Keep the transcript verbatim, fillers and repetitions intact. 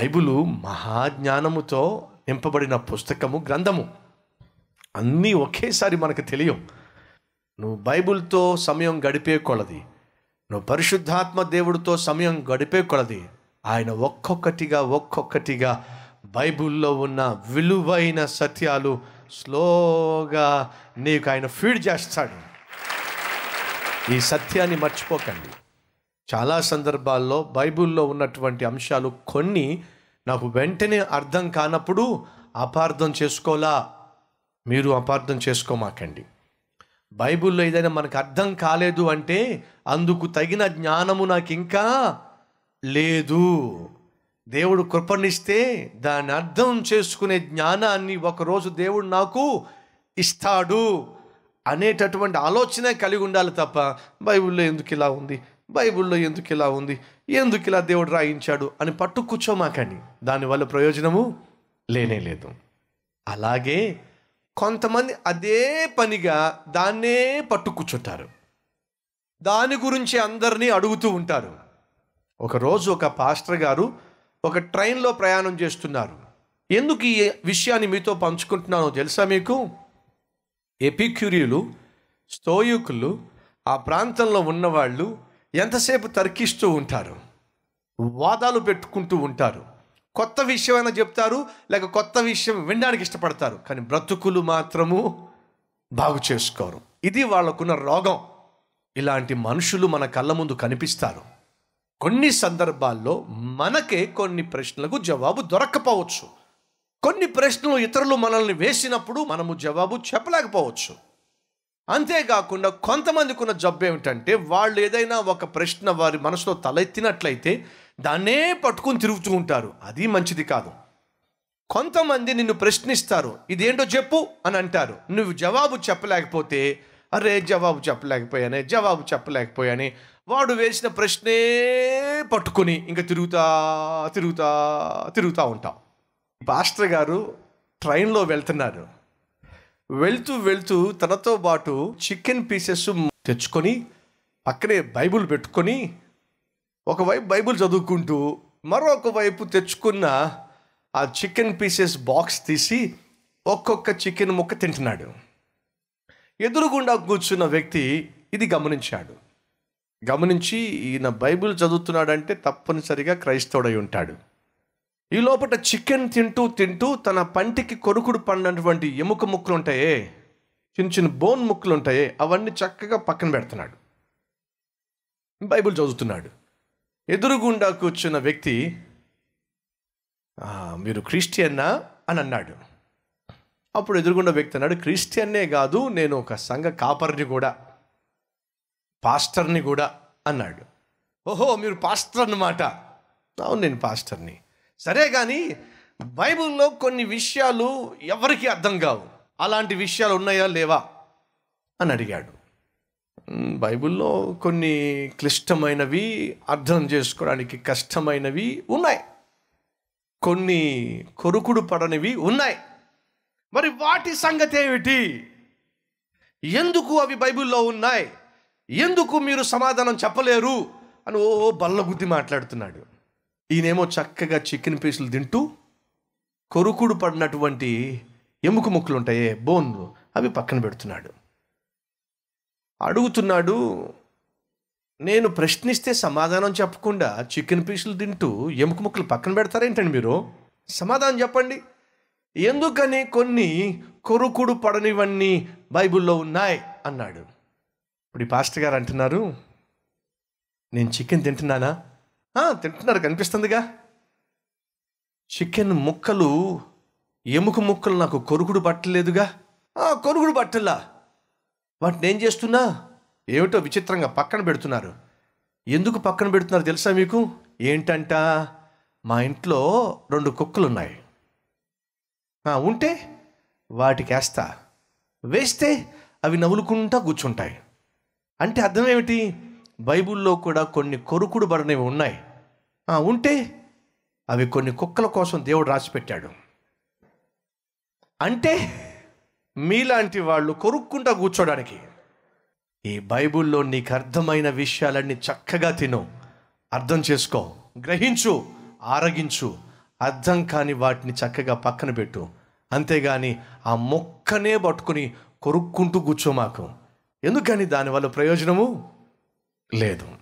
Bible మహాజ్ఞానముతో నింపబడిన పుస్తకము, గ్రంథము. అన్నీ ఒకేసారి మనకు తెలియవు. నువ్వు బైబిల్తో సమయం గడిపే కొలది, నువ్వు పరిశుద్ధాత్మ దేవుడితో సమయం గడిపే కొలది, ఆయన ఒక్కొక్కటిగా ఒక్కొక్కటిగా బైబిల్లో ఉన్న విలువైన సత్యాలు స్లోగా నీకు ఆయన ఫీడ్ చేస్తాడు. ఈ సత్యాన్ని మర్చిపోకండి. చాలా సందర్భాల్లో బైబిల్లో ఉన్నటువంటి అంశాలు కొన్ని నాకు వెంటనే అర్థం కానప్పుడు అపార్థం చేసుకోలా. మీరు అపార్థం చేసుకోమాకండి. బైబిల్లో ఏదైనా మనకు అర్థం కాలేదు అంటే అందుకు తగిన జ్ఞానము నాకు ఇంకా లేదు. దేవుడు కృపనిస్తే దాన్ని అర్థం చేసుకునే జ్ఞానాన్ని ఒకరోజు దేవుడు నాకు ఇస్తాడు అనేటటువంటి ఆలోచనే కలిగి ఉండాలి తప్ప బైబిల్లో ఎందుకు ఇలా ఉంది, బైబిల్లో ఎందుకు ఇలా ఉంది, ఎందుకు ఇలా దేవుడు రాయించాడు అని పట్టు కూర్చోమాకండి. దానివల్ల ప్రయోజనము లేనే లేదు. అలాగే కొంతమంది అదే పనిగా దాన్నే పట్టు కూర్చుంటారు, దాని గురించి అందరినీ అడుగుతూ ఉంటారు. ఒకరోజు ఒక పాస్టర్ గారు ఒక ట్రైన్లో ప్రయాణం చేస్తున్నారు. ఎందుకు ఈ విషయాన్ని మీతో పంచుకుంటున్నానో తెలుసా మీకు? ఎపిక్యూరీలు, స్తోయికులు, ఆ ప్రాంతంలో ఉన్నవాళ్ళు ఎంతసేపు తర్కిస్తూ ఉంటారు, వాదాలు పెట్టుకుంటూ ఉంటారు. కొత్త విషయమైనా చెప్తారు, లేక కొత్త విషయం వినడానికి ఇష్టపడతారు, కానీ బ్రతుకులు మాత్రము బాగు చేసుకోరు. ఇది వాళ్ళకున్న రోగం. ఇలాంటి మనుషులు మన కళ్ళ ముందు కనిపిస్తారు. కొన్ని సందర్భాల్లో మనకే కొన్ని ప్రశ్నలకు జవాబు దొరక్కపోవచ్చు. కొన్ని ప్రశ్నలు ఇతరులు మనల్ని వేసినప్పుడు మనము జవాబు చెప్పలేకపోవచ్చు. అంతేకాకుండా కొంతమందికి ఉన్న జబ్బు ఏమిటంటే వాళ్ళు ఏదైనా ఒక ప్రశ్న వారి మనసులో తలెత్తినట్లయితే దాన్నే పట్టుకుని తిరుగుతూ ఉంటారు. అది మంచిది కాదు. కొంతమంది నిన్ను ప్రశ్నిస్తారు, ఇదేంటో చెప్పు అని అంటారు. నువ్వు జవాబు చెప్పలేకపోతే, అరే జవాబు చెప్పలేకపోయానే జవాబు చెప్పలేకపోయానే వాడు వేసిన ప్రశ్నే పట్టుకొని ఇంకా తిరుగుతా తిరుగుతా తిరుగుతూ ఉంటాం. పాస్టర్ గారు ట్రైన్లో వెళ్తున్నారు. వెళ్తూ వెళ్తూ తనతో పాటు చికెన్ పీసెస్ తెచ్చుకొని పక్కనే బైబిల్ పెట్టుకొని ఒకవైపు బైబిల్ చదువుకుంటూ మరొక వైపు తెచ్చుకున్న ఆ చికెన్ పీసెస్ బాక్స్ తీసి ఒక్కొక్క చికెన్ ముక్క తింటున్నాడు. ఎదురుగుండా కూర్చున్న వ్యక్తి ఇది గమనించాడు. గమనించి ఈయన బైబిల్ చదువుతున్నాడంటే తప్పనిసరిగా క్రైస్తవుడై ఉంటాడు. ఈ లోపల చికెన్ తింటూ తింటూ తన పంటికి కొరుకుడు పడినటువంటి ఎముక ముక్కలు ఉంటాయే, చిన్న చిన్న బోన్ ముక్కలు ఉంటాయే, అవన్నీ చక్కగా పక్కన పెడుతున్నాడు. బైబిల్ చదువుతున్నాడు. ఎదురుగుండా కూర్చున్న వ్యక్తి, మీరు క్రిస్టియన్నా అని అన్నాడు. అప్పుడు ఎదురుగుండా వ్యక్తి అన్నాడు, క్రిస్టియన్నే కాదు, నేను ఒక సంఘ కాపర్ని కూడా, పాస్టర్ని కూడా అన్నాడు. ఓహో మీరు పాస్టర్ అన్నమాట. అవును నేను పాస్టర్ని. సరే కానీ బైబిల్లో కొన్ని విషయాలు ఎవరికి అర్థం కావు, అలాంటి విషయాలు ఉన్నాయా లేవా అని అడిగాడు. బైబిల్లో కొన్ని క్లిష్టమైనవి, అర్థం చేసుకోవడానికి కష్టమైనవి ఉన్నాయి, కొన్ని కొరుకుడు పడనివి ఉన్నాయి. మరి వాటి సంగతి ఏమిటి? ఎందుకు అవి బైబిల్లో ఉన్నాయి? ఎందుకు మీరు సమాధానం చెప్పలేరు అని ఓ బల్లగుద్ది మాట్లాడుతున్నాడు. ఈయనేమో చక్కగా చికెన్ పీసులు తింటూ కొరుకుడు పడినటువంటి ఎముక ముక్కలు ఉంటాయే, బోన్లు, అవి పక్కన పెడుతున్నాడు. అడుగుతున్నాడు, నేను ప్రశ్నిస్తే సమాధానం చెప్పకుండా చికెన్ పీసులు తింటూ ఎముక ముక్కలు పక్కన పెడతారేంటండి మీరు? సమాధానం చెప్పండి. ఎందుకని కొన్ని కొరుకుడు పడనివన్నీ బైబిల్లో ఉన్నాయి అన్నాడు. ఇప్పుడు ఈ పాస్టర్ గారు అంటున్నారు, నేను చికెన్ తింటున్నానా? తింటున్నారు కనిపిస్తుందిగా. చికెన్ ముక్కలు, ఎముక ముక్కలు నాకు కొరుకుడు పట్టలేదుగా. కొరుకుడు పట్టలా, వాటిని ఏం చేస్తున్నా ఏమిటో విచిత్రంగా పక్కన పెడుతున్నారు. ఎందుకు పక్కన పెడుతున్నారు తెలుసా మీకు? ఏంటంట, మా ఇంట్లో రెండు కుక్కలు ఉన్నాయి, ఉంటే వాటికి వేస్తా, వేస్తే అవి నవ్వులుకుంటా కూర్చుంటాయి. అంటే అర్థం ఏమిటి? బైబిల్లో కూడా కొన్ని కొరుకుడు పడనివి ఉన్నాయి, ఉంటే అవి కొన్ని కుక్కల కోసం దేవుడు రాసిపెట్టాడు. అంటే మీలాంటి వాళ్ళు కొరుక్కుంటా కూర్చోడానికి. ఈ బైబిల్లో నీకు అర్థమైన విషయాలన్నీ చక్కగా తిను, అర్థం చేసుకో, గ్రహించు, ఆరగించు. అర్థం కాని వాటిని చక్కగా పక్కన పెట్టు. అంతేగాని ఆ మొక్కనే పట్టుకుని కొరుక్కుంటూ కూర్చోమాకు. ఎందుకని దానివల్ల ప్రయోజనము లేదు.